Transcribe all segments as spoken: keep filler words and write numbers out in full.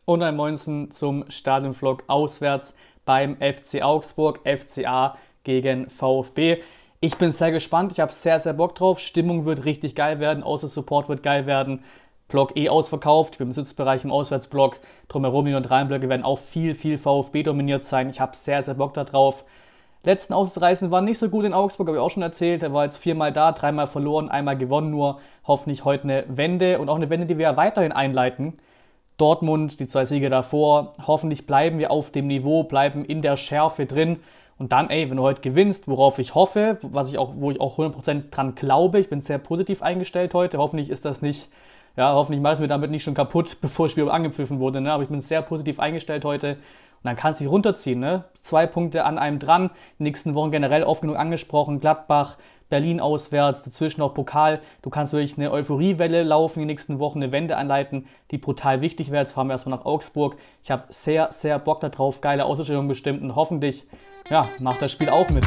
und ein Moinsen zum Stadionvlog auswärts beim F C Augsburg, F C A gegen VfB. Ich bin sehr gespannt, ich habe sehr, sehr Bock drauf. Stimmung wird richtig geil werden, Außensupport wird geil werden. Block eh ausverkauft, ich bin im Sitzbereich im Auswärtsblock. Drumherum die neutralen Blöcke werden auch viel, viel VfB dominiert sein. Ich habe sehr, sehr Bock da drauf. Letzten Ausreißen waren nicht so gut in Augsburg, habe ich auch schon erzählt. Er war jetzt viermal da, dreimal verloren, einmal gewonnen nur. Hoffentlich heute eine Wende und auch eine Wende, die wir ja weiterhin einleiten. Dortmund, die zwei Siege davor. Hoffentlich bleiben wir auf dem Niveau, bleiben in der Schärfe drin. Und dann, ey, wenn du heute gewinnst, worauf ich hoffe, was ich auch, wo ich auch hundert Prozent dran glaube, ich bin sehr positiv eingestellt heute. Hoffentlich ist das nicht, ja, hoffentlich mache ich es mir damit nicht schon kaputt, bevor das Spiel angepfiffen wurde. Ne? Aber ich bin sehr positiv eingestellt heute. Und dann kannst du dich runterziehen. Ne? Zwei Punkte an einem dran. Die nächsten Wochen generell oft genug angesprochen. Gladbach, Berlin auswärts, dazwischen auch Pokal. Du kannst wirklich eine Euphoriewelle laufen, die nächsten Wochen eine Wende einleiten, die brutal wichtig wäre. Jetzt fahren wir erstmal nach Augsburg. Ich habe sehr, sehr Bock darauf. Geile Ausstellung bestimmt und hoffentlich, ja, macht das Spiel auch mit.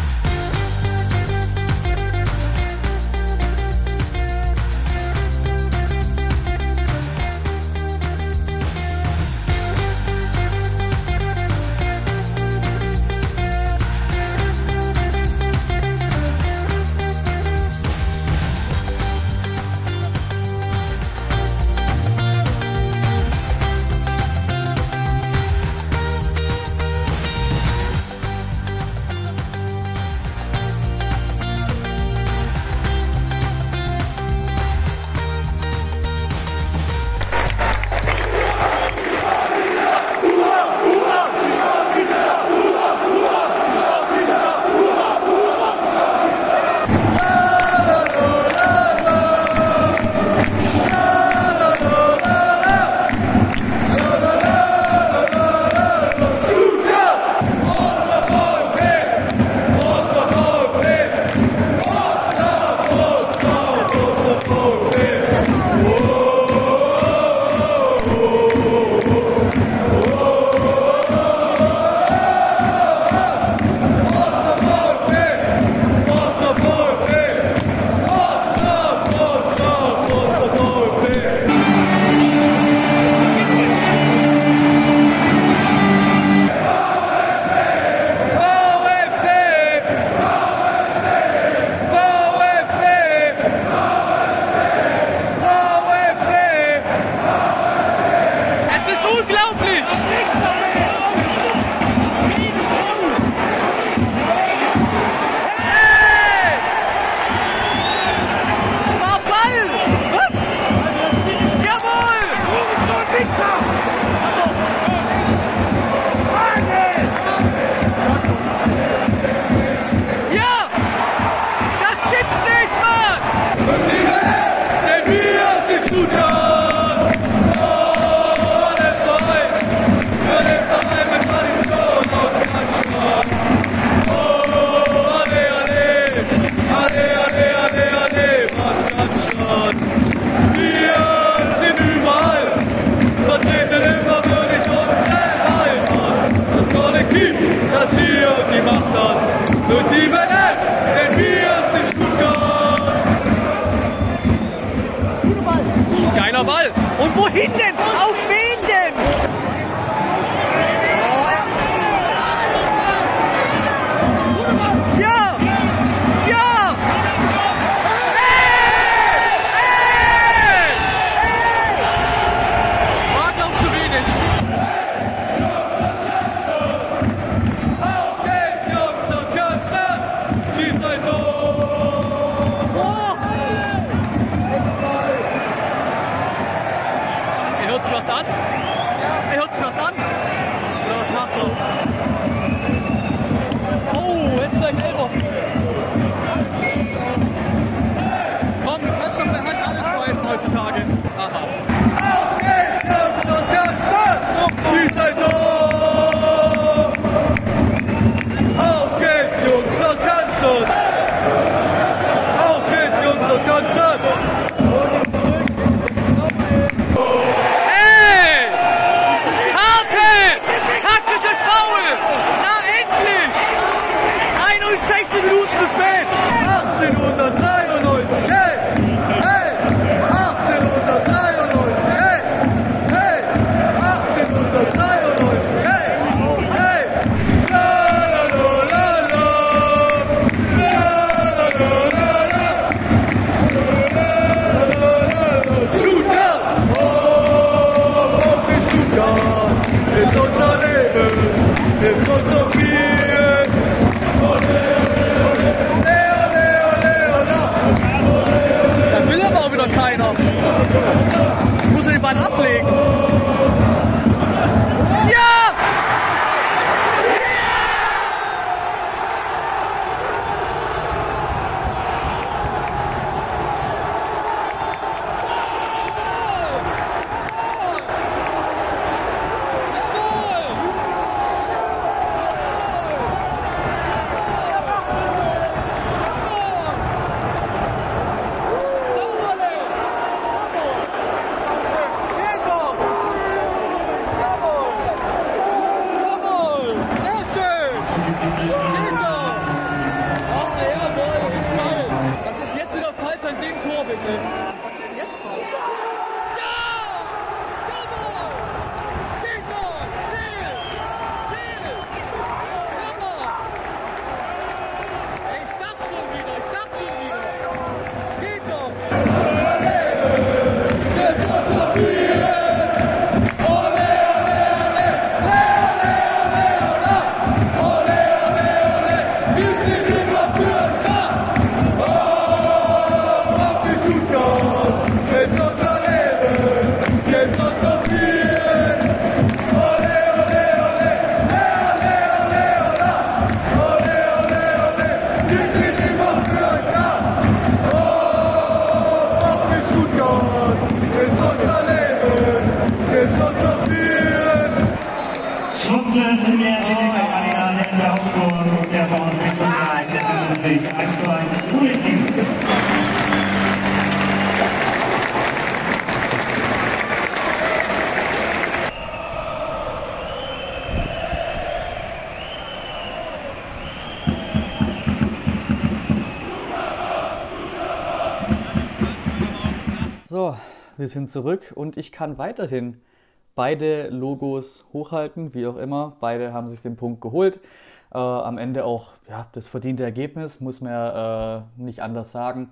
Das ist jetzt wieder falsch an dem Tor, bitte. Was ist denn jetzt falsch? So, wir sind zurück und ich kann weiterhin beide Logos hochhalten, wie auch immer. Beide haben sich den Punkt geholt. Äh, am Ende auch ja, das verdiente Ergebnis, muss man ja äh, nicht anders sagen.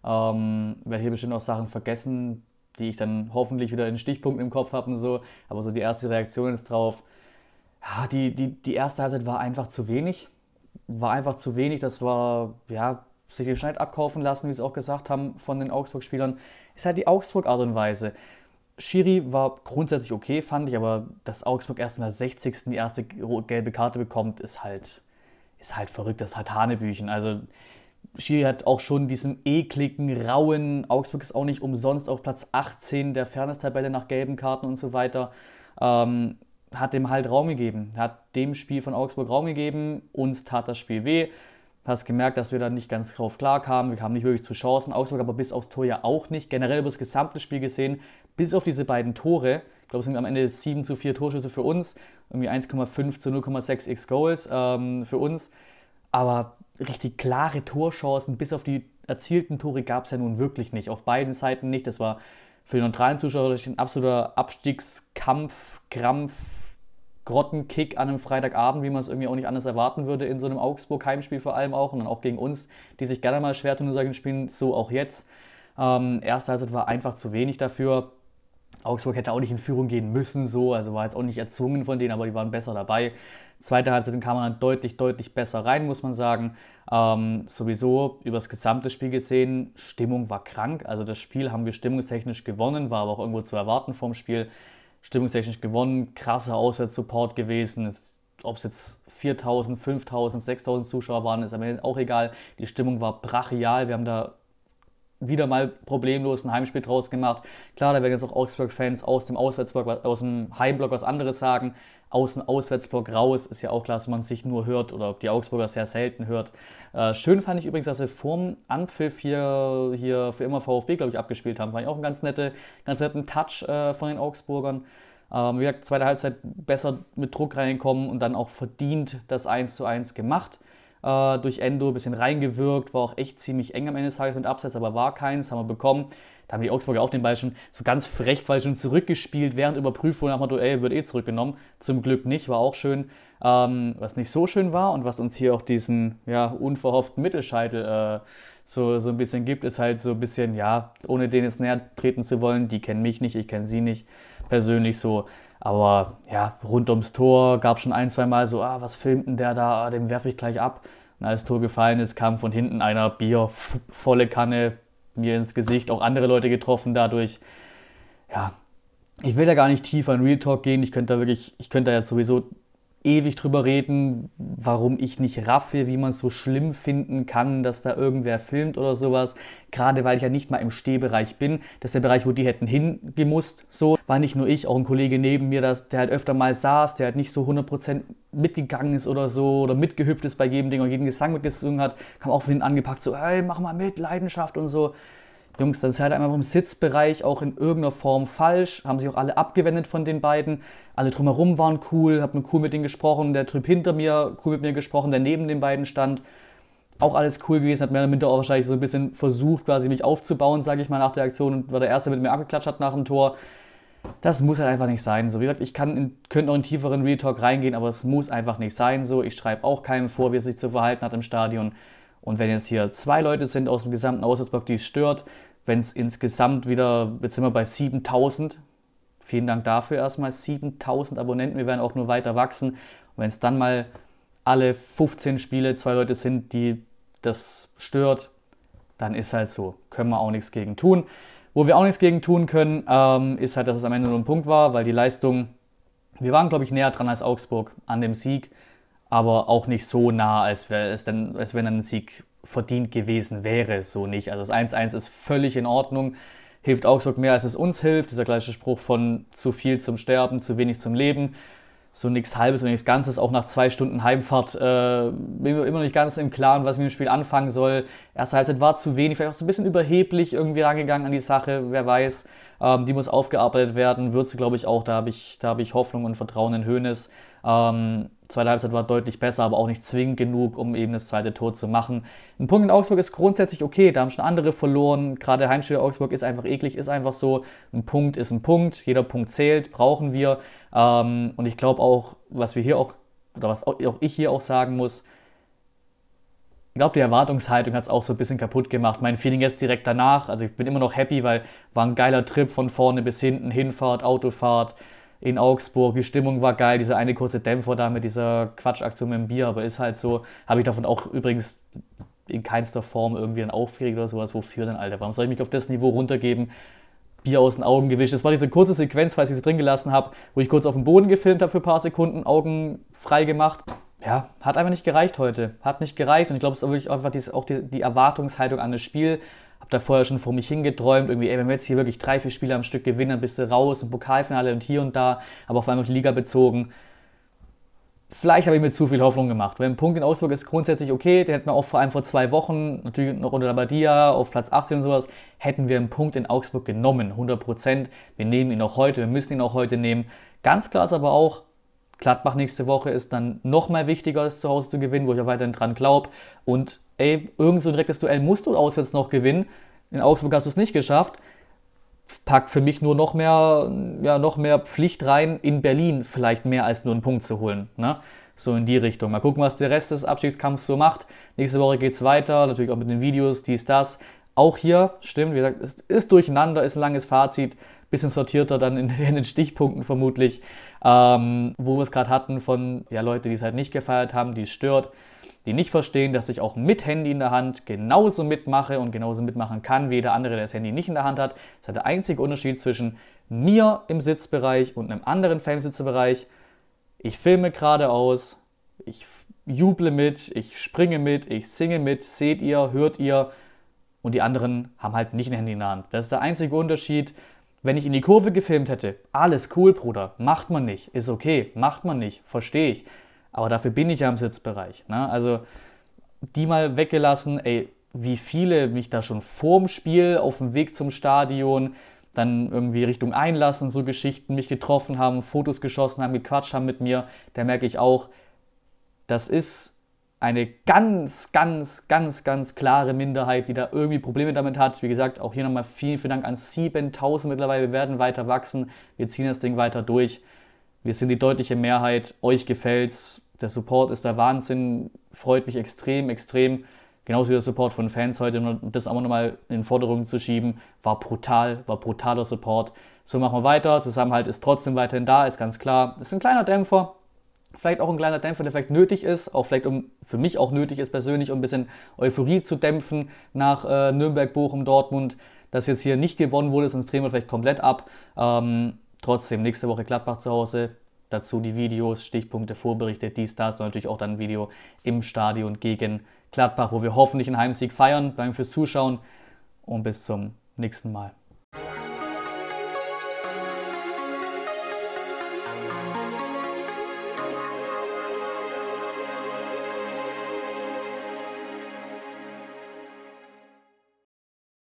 Ähm, werde hier bestimmt auch Sachen vergessen, die ich dann hoffentlich wieder in Stichpunkten im Kopf habe und so. Aber so die erste Reaktion ist drauf. Ja, die, die, die erste Halbzeit war einfach zu wenig. War einfach zu wenig. Das war, ja, sich den Schneid abkaufen lassen, wie sie auch gesagt haben, von den Augsburg-Spielern. Ist halt die Augsburg-Art und Weise. Schiri war grundsätzlich okay, fand ich, aber dass Augsburg erst in der sechzigsten die erste gelbe Karte bekommt, ist halt, ist halt verrückt, das ist halt Hanebüchen. Also Schiri hat auch schon diesen ekligen, rauen, Augsburg ist auch nicht umsonst auf Platz achtzehn der Fairness-Tabelle nach gelben Karten und so weiter, ähm, hat dem halt Raum gegeben, hat dem Spiel von Augsburg Raum gegeben, uns tat das Spiel weh. Hast gemerkt, dass wir da nicht ganz drauf klar kamen. Wir kamen nicht wirklich zu Chancen. Augsburg aber bis aufs Tor ja auch nicht. Generell über das gesamte Spiel gesehen, bis auf diese beiden Tore. Ich glaube, es sind am Ende sieben zu vier Torschüsse für uns. Irgendwie eins Komma fünf zu null Komma sechs X-Goals ähm, für uns. Aber richtig klare Torchancen, bis auf die erzielten Tore, gab es ja nun wirklich nicht. Auf beiden Seiten nicht. Das war für die neutralen Zuschauer ein absoluter Abstiegskampf, Krampf, Grottenkick an einem Freitagabend, wie man es irgendwie auch nicht anders erwarten würde in so einem Augsburg-Heimspiel vor allem auch und dann auch gegen uns, die sich gerne mal schwer tun in solchen Spielen, so auch jetzt. Ähm, erste Halbzeit war einfach zu wenig dafür. Augsburg hätte auch nicht in Führung gehen müssen, so, also war jetzt auch nicht erzwungen von denen, aber die waren besser dabei. Zweite Halbzeit kam man dann deutlich, deutlich besser rein, muss man sagen. Ähm, sowieso über das gesamte Spiel gesehen, Stimmung war krank, also das Spiel haben wir stimmungstechnisch gewonnen, war aber auch irgendwo zu erwarten vom Spiel. Stimmungstechnisch gewonnen, krasser Auswärtssupport gewesen. Ob es jetzt viertausend, fünftausend, sechstausend Zuschauer waren, ist am auch egal. Die Stimmung war brachial. Wir haben da wieder mal problemlos ein Heimspiel draus gemacht. Klar, da werden jetzt auch Augsburg-Fans aus dem Auswärtsblock, aus dem Heimblock was anderes sagen. Aus dem Auswärtsblock raus ist ja auch klar, dass man sich nur hört oder die Augsburger sehr selten hört. Äh, schön fand ich übrigens, dass sie vorm Anpfiff hier, hier für immer VfB, glaube ich, abgespielt haben. Fand ich auch einen ganz, nette, ganz netten Touch äh, von den Augsburgern. Ähm, wie gesagt, zweite Halbzeit besser mit Druck reinkommen und dann auch verdient das eins zu eins gemacht. Äh, durch Endo ein bisschen reingewirkt, war auch echt ziemlich eng am Ende des Tages mit Abseits, aber war keins, haben wir bekommen. Da haben die Augsburger auch den Ball schon so ganz frech quasi schon zurückgespielt, während Überprüfung nach dem Motto, ey, wird eh zurückgenommen. Zum Glück nicht, war auch schön. Ähm, was nicht so schön war und was uns hier auch diesen ja, unverhofften Mittelscheitel äh, so, so ein bisschen gibt, ist halt so ein bisschen, ja, ohne denen jetzt näher treten zu wollen, die kennen mich nicht, ich kenne sie nicht persönlich so. Aber ja, rund ums Tor gab es schon ein, zwei Mal so, ah, was filmt denn der da, ah, dem werfe ich gleich ab. Und als das Tor gefallen ist, kam von hinten einer Bier, volle Kanne, mir ins Gesicht, auch andere Leute getroffen dadurch. Ja, ich will da gar nicht tiefer in Real Talk gehen, ich könnte da wirklich, ich könnte da jetzt sowieso ewig drüber reden, warum ich nicht raffe, wie man es so schlimm finden kann, dass da irgendwer filmt oder sowas. Gerade weil ich ja nicht mal im Stehbereich bin. Das ist der Bereich, wo die hätten hingemusst. So war nicht nur ich, auch ein Kollege neben mir, das, der halt öfter mal saß, der halt nicht so hundert Prozent mitgegangen ist oder so oder mitgehüpft ist bei jedem Ding oder jeden Gesang mitgesungen hat, kam auch von hinten angepackt, so, hey, mach mal mit, Leidenschaft und so. Jungs, das ist halt einfach im Sitzbereich auch in irgendeiner Form falsch. Haben sich auch alle abgewendet von den beiden. Alle drumherum waren cool, hab nur cool mit denen gesprochen. Der Typ hinter mir, cool mit mir gesprochen, der neben den beiden stand. Auch alles cool gewesen, hat mehr oder minder auch wahrscheinlich so ein bisschen versucht, quasi mich aufzubauen, sage ich mal, nach der Aktion. Und war der Erste, der mit mir abgeklatscht hat nach dem Tor. Das muss halt einfach nicht sein. So, wie gesagt, ich kann in, könnte noch in tieferen Real Talk reingehen, aber es muss einfach nicht sein. So, ich schreibe auch keinem vor, wie er sich zu verhalten hat im Stadion. Und wenn jetzt hier zwei Leute sind aus dem gesamten Auswärtsblock, die es stört, wenn es insgesamt wieder, jetzt sind wir bei siebentausend, vielen Dank dafür erstmal, siebentausend Abonnenten, wir werden auch nur weiter wachsen. Und wenn es dann mal alle fünfzehn Spiele zwei Leute sind, die das stört, dann ist halt so. Können wir auch nichts gegen tun. Wo wir auch nichts gegen tun können, ähm, ist halt, dass es am Ende nur ein Punkt war, weil die Leistung, wir waren, glaube ich, näher dran als Augsburg an dem Sieg, aber auch nicht so nah, als, wär es denn, als wenn ein Sieg verdient gewesen wäre, so nicht. Also das eins eins ist völlig in Ordnung, hilft Augsburg mehr, als es uns hilft. Dieser gleiche Spruch von zu viel zum Sterben, zu wenig zum Leben. So nichts Halbes und nichts Ganzes, auch nach zwei Stunden Heimfahrt äh, bin ich immer noch nicht ganz im Klaren, was ich mit dem Spiel anfangen soll. Erste Halbzeit war zu wenig, vielleicht auch so ein bisschen überheblich irgendwie rangegangen an die Sache, wer weiß. Ähm, die muss aufgearbeitet werden, wird sie, glaube ich, auch. Da habe ich, da hab ich Hoffnung und Vertrauen in Hoeneß. Ähm, zweite Halbzeit war deutlich besser, aber auch nicht zwingend genug, um eben das zweite Tor zu machen. Ein Punkt in Augsburg ist grundsätzlich okay, da haben schon andere verloren. Gerade Heimspiel Augsburg ist einfach eklig, ist einfach so. Ein Punkt ist ein Punkt, jeder Punkt zählt, brauchen wir. Ähm, und ich glaube auch, was wir hier auch, oder was auch ich hier auch sagen muss, ich glaube, die Erwartungshaltung hat es auch so ein bisschen kaputt gemacht. Mein Feeling jetzt direkt danach, also ich bin immer noch happy, weil war ein geiler Trip von vorne bis hinten, Hinfahrt, Autofahrt in Augsburg, die Stimmung war geil, dieser eine kurze Dämpfer da mit dieser Quatschaktion mit dem Bier, aber ist halt so, habe ich davon auch übrigens in keinster Form irgendwie ein aufgeregt oder sowas, wofür denn, Alter, warum soll ich mich auf das Niveau runtergeben? Bier aus den Augen gewischt. Das war diese kurze Sequenz, falls ich sie drin gelassen habe, wo ich kurz auf dem Boden gefilmt habe für ein paar Sekunden, Augen frei gemacht. Ja, hat einfach nicht gereicht heute. Hat nicht gereicht und ich glaube, es ist wirklich einfach dieses, auch die, die Erwartungshaltung an das Spiel. Hab da vorher schon vor mich hingeträumt, irgendwie, ey, wenn wir jetzt hier wirklich drei, vier Spiele am Stück gewinnen, dann bist du raus, im Pokalfinale und hier und da, aber auf einmal die Liga bezogen. Vielleicht habe ich mir zu viel Hoffnung gemacht. Weil ein Punkt in Augsburg ist grundsätzlich okay, den hätten wir auch vor allem vor zwei Wochen, natürlich noch unter der Badia auf Platz achtzehn und sowas, hätten wir einen Punkt in Augsburg genommen, hundert Prozent. Wir nehmen ihn auch heute, wir müssen ihn auch heute nehmen. Ganz klar ist aber auch, Gladbach nächste Woche ist dann noch mal wichtiger, es zu Hause zu gewinnen, wo ich auch weiterhin dran glaube. Und ey, irgend so ein direktes Duell musst du auswärts noch gewinnen. In Augsburg hast du es nicht geschafft. Packt für mich nur noch mehr, ja, noch mehr Pflicht rein, in Berlin vielleicht mehr als nur einen Punkt zu holen. Ne? So in die Richtung. Mal gucken, was der Rest des Abstiegskampfs so macht. Nächste Woche geht es weiter, natürlich auch mit den Videos, dies, das. Auch hier, stimmt, wie gesagt, es ist durcheinander, ist ein langes Fazit, bisschen sortierter dann in, in den Stichpunkten vermutlich, ähm, wo wir es gerade hatten von ja, Leute, die es halt nicht gefeiert haben, die es stört, die nicht verstehen, dass ich auch mit Handy in der Hand genauso mitmache und genauso mitmachen kann, wie jeder andere, der das Handy nicht in der Hand hat. Das ist halt der einzige Unterschied zwischen mir im Sitzbereich und einem anderen Fame-Sitzbereich. Ich filme geradeaus, ich juble mit, ich springe mit, ich singe mit, seht ihr, hört ihr. Und die anderen haben halt nicht ein Handy in der Hand. Das ist der einzige Unterschied. Wenn ich in die Kurve gefilmt hätte, alles cool, Bruder, macht man nicht, ist okay, macht man nicht, verstehe ich. Aber dafür bin ich ja im Sitzbereich. Ne? Also die mal weggelassen, ey, wie viele mich da schon vorm Spiel auf dem Weg zum Stadion dann irgendwie Richtung Einlass und so Geschichten mich getroffen haben, Fotos geschossen haben, gequatscht haben mit mir, da merke ich auch, das ist eine ganz, ganz, ganz, ganz klare Minderheit, die da irgendwie Probleme damit hat. Wie gesagt, auch hier nochmal vielen, vielen Dank an siebentausend mittlerweile. Wir werden weiter wachsen. Wir ziehen das Ding weiter durch. Wir sind die deutliche Mehrheit. Euch gefällt's. Der Support ist der Wahnsinn. Freut mich extrem, extrem. Genauso wie der Support von Fans heute. Und das auch nochmal in den Vordergrund zu schieben, war brutal, war brutaler Support. So machen wir weiter. Zusammenhalt ist trotzdem weiterhin da, ist ganz klar. Ist ein kleiner Dämpfer. Vielleicht auch ein kleiner Dämpfer, der vielleicht nötig ist, auch vielleicht um, für mich auch nötig ist persönlich, um ein bisschen Euphorie zu dämpfen nach äh, Nürnberg, Bochum, Dortmund. Dass jetzt hier nicht gewonnen wurde, sonst drehen wir vielleicht komplett ab. Ähm, trotzdem, nächste Woche Gladbach zu Hause. Dazu die Videos, Stichpunkte, Vorberichte, dies, das und natürlich auch dann ein Video im Stadion gegen Gladbach, wo wir hoffentlich einen Heimsieg feiern. Danke fürs Zuschauen und bis zum nächsten Mal.